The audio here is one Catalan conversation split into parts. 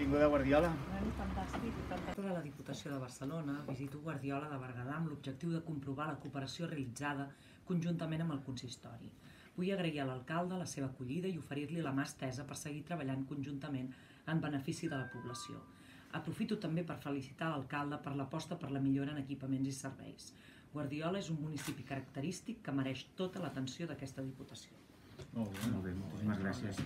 Benvinguda a Guardiola. Fantàstic, fantàstic. De la Diputació de Barcelona visito Guardiola de Berguedà amb l'objectiu de comprovar la cooperació realitzada conjuntament amb el consistori. Vull agrair a l'alcalde la seva acollida i oferir-li la mà estesa per seguir treballant conjuntament en benefici de la població. Aprofito també per felicitar l'alcalde per l'aposta per la millora en equipaments i serveis. Guardiola és un municipi característic que mereix tota l'atenció d'aquesta Diputació. Molt bé, moltíssimes gràcies.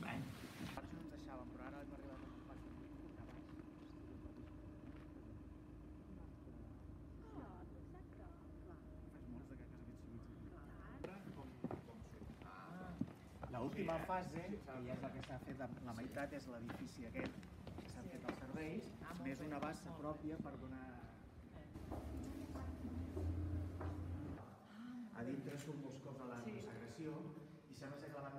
L'última fase, que ja és la que s'ha fet la meitat, és l'edifici aquest que s'han fet els serveis, més una bassa pròpia per donar... A dintre surt molts cops de la consagració i sembla ser que la van...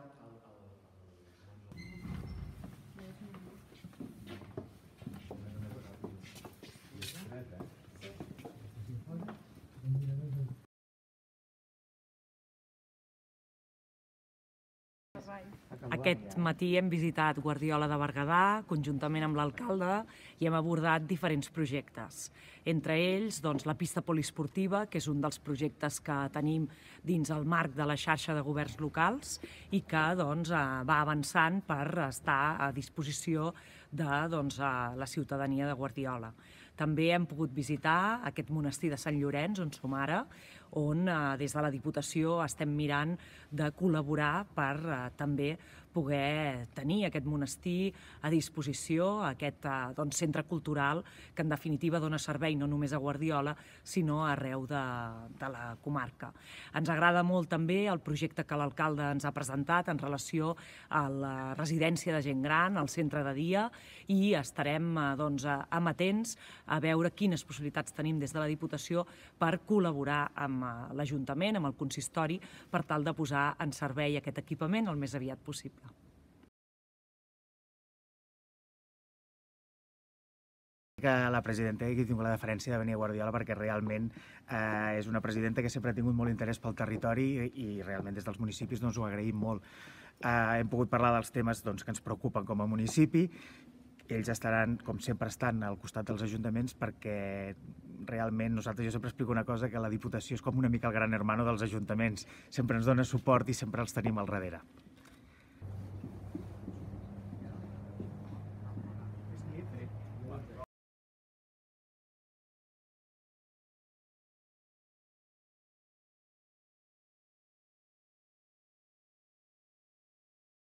Aquest matí hem visitat Guardiola de Berguedà, conjuntament amb l'alcalde, i hem abordat diferents projectes. Entre ells, la pista poliesportiva, que és un dels projectes que tenim dins el marc de la xarxa de governs locals i que va avançant per estar a disposició de la ciutadania de Guardiola. També hem pogut visitar aquest monestir de Sant Llorenç, on som ara, on des de la Diputació estem mirant de col·laborar per també poder tenir aquest monestir a disposició, aquest centre cultural que en definitiva dona servei no només a Guardiola, sinó arreu de la comarca. Ens agrada molt també el projecte que l'alcalde ens ha presentat en relació a la residència de gent gran, al centre de dia, i estarem amatents a veure quines possibilitats tenim des de la Diputació per col·laborar amb l'Ajuntament, amb el consistori, per tal de posar en servei aquest equipament el més aviat possible. Que la presidenta hagi tingut la deferència de venir a Guardiola perquè realment és una presidenta que sempre ha tingut molt interès pel territori i realment des dels municipis ho agraïm molt. Hem pogut parlar dels temes que ens preocupen com a municipi. Ells estaran, com sempre estan, al costat dels ajuntaments perquè realment jo sempre explico una cosa, que la Diputació és com una mica el gran hermano dels ajuntaments. Sempre ens dona suport i sempre els tenim al darrere.